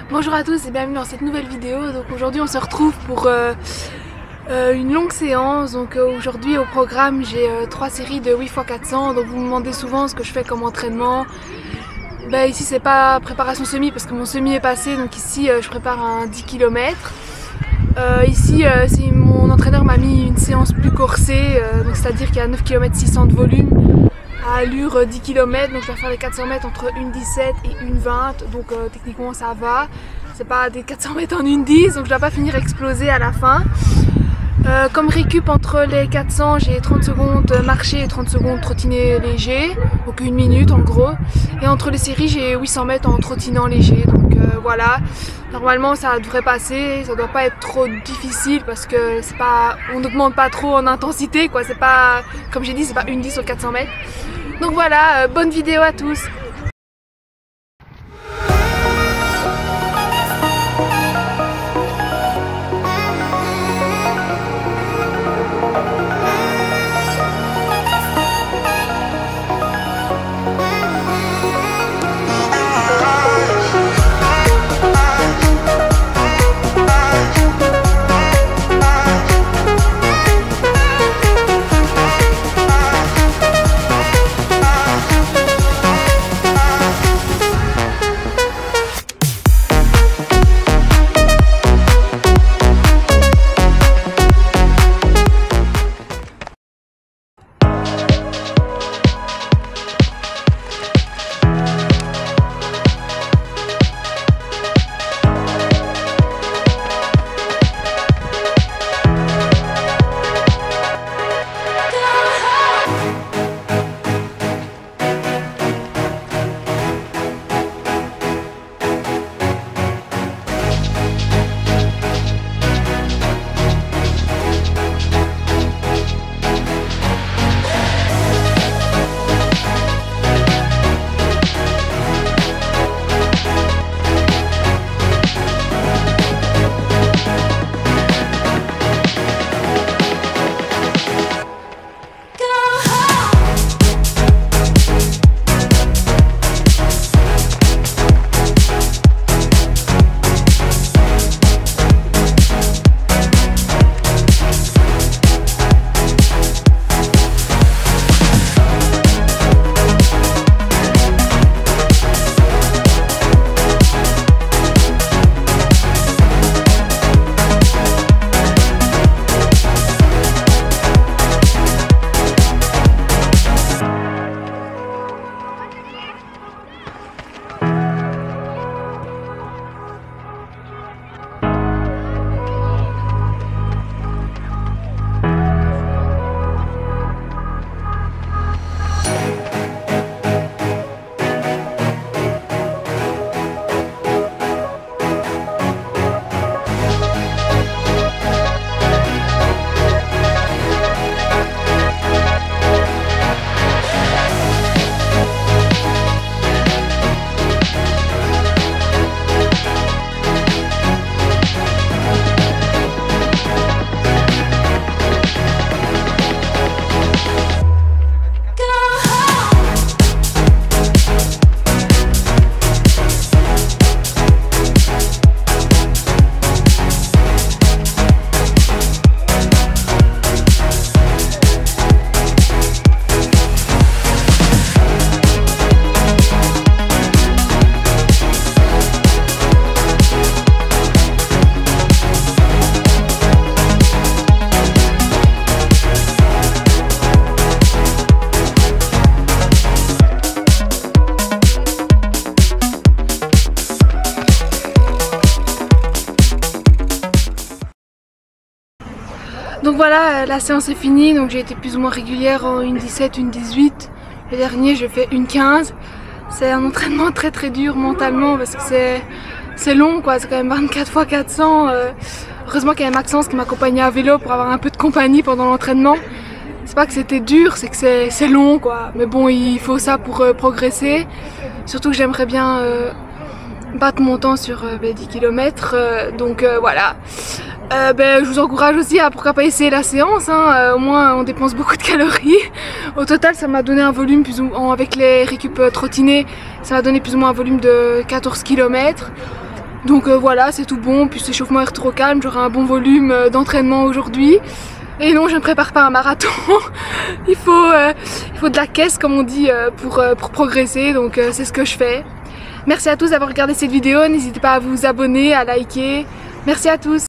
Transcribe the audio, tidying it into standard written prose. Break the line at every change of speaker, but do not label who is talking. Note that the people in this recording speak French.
Bonjour à tous et bienvenue dans cette nouvelle vidéo. Donc aujourd'hui on se retrouve pour une longue séance. Donc aujourd'hui au programme j'ai 3 séries de 8x400. Donc vous me demandez souvent ce que je fais comme entraînement. Ici c'est pas préparation semi parce que mon semi est passé. Donc ici je prépare un 10 km. Ici mon entraîneur m'a mis une séance plus corsée. C'est-à-dire qu'il y a 9 km 600 de volume à allure 10 km, donc je vais faire les 400 mètres entre 1,17 et 1,20, donc techniquement ça va. C'est pas des 400 mètres en 1,10, donc je dois pas finir explosé à la fin. Comme récup entre les 400, j'ai 30 secondes marché et 30 secondes trottiné léger, donc 1 minute en gros. Et entre les séries, j'ai 800 mètres en trottinant léger, donc voilà. Normalement ça devrait passer, ça doit pas être trop difficile parce que c'est pas, on ne demande pas trop en intensité quoi, c'est pas, comme j'ai dit, c'est pas 1,10 sur 400 mètres. Donc voilà, bonne vidéo à tous. Donc voilà, la séance est finie, donc j'ai été plus ou moins régulière en 1,17, 1,18. Le dernier je fais 1,15. C'est un entraînement très très dur mentalement parce que c'est long quoi, c'est quand même 24 x 400. Heureusement qu'il y avait Maxence qui m'accompagnait à vélo pour avoir un peu de compagnie pendant l'entraînement. C'est pas que c'était dur, c'est que c'est long quoi. Mais bon, il faut ça pour progresser. Surtout que j'aimerais bien battre mon temps sur 10 km. Donc voilà. Je vous encourage aussi à pourquoi pas essayer la séance, hein. Au moins on dépense beaucoup de calories. Au total ça m'a donné un volume plus ou moins, avec les récup trottinés, ça m'a donné plus ou moins un volume de 14 km. Donc voilà, c'est tout bon, puis l'échauffement est trop calme, j'aurai un bon volume d'entraînement aujourd'hui. Et non, je ne prépare pas un marathon. il faut de la caisse, comme on dit, pour progresser, donc c'est ce que je fais. Merci à tous d'avoir regardé cette vidéo, n'hésitez pas à vous abonner, à liker. Merci à tous.